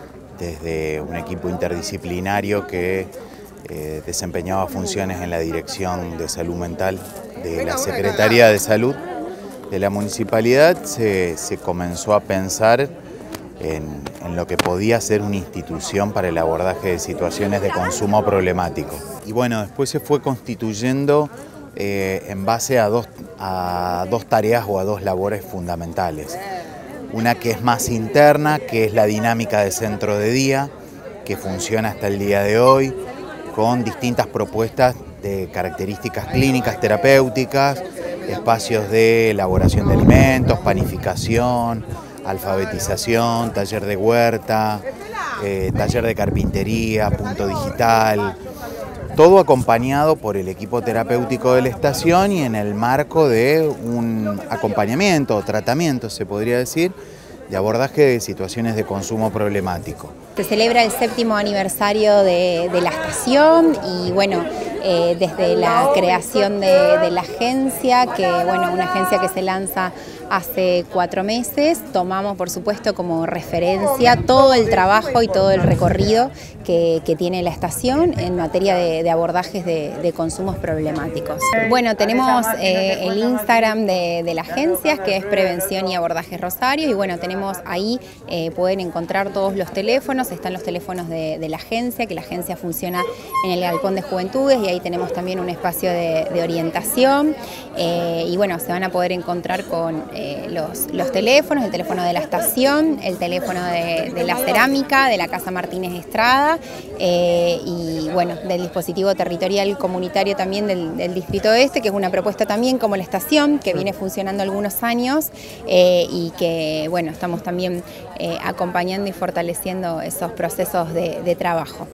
desde un equipo interdisciplinario que desempeñaba funciones en la Dirección de Salud Mental de la Secretaría de Salud de la Municipalidad, se comenzó a pensar en lo que podía ser una institución para el abordaje de situaciones de consumo problemático. Y bueno, después se fue constituyendo en base a dos tareas o a dos labores fundamentales. Una que es más interna, que es la dinámica de centro de día, que funciona hasta el día de hoy, con distintas propuestas de características clínicas, terapéuticas, espacios de elaboración de alimentos, panificación, alfabetización, taller de huerta, taller de carpintería, punto digital, todo acompañado por el equipo terapéutico de la estación y en el marco de un acompañamiento o tratamiento, se podría decir, de abordaje de situaciones de consumo problemático. Se celebra el 7º aniversario de la estación y bueno, desde la creación de la agencia, una agencia que se lanza hace 4 meses, tomamos por supuesto como referencia todo el trabajo y todo el recorrido que tiene la estación en materia de abordajes de consumos problemáticos. Bueno, tenemos el Instagram de la agencia, que es Prevención y Abordajes Rosario, y bueno, tenemos ahí, pueden encontrar todos los teléfonos, están los teléfonos de la agencia, que la agencia funciona en el Galpón de Juventudes, y ahí tenemos también un espacio de orientación, y bueno, se van a poder encontrar con los teléfonos, el teléfono de la estación, el teléfono de la cerámica, de la Casa Martínez Estrada, y bueno, del dispositivo territorial comunitario también del Distrito Este, que es una propuesta también como la estación, que viene funcionando algunos años, y que bueno, estamos también acompañando y fortaleciendo esos procesos de trabajo.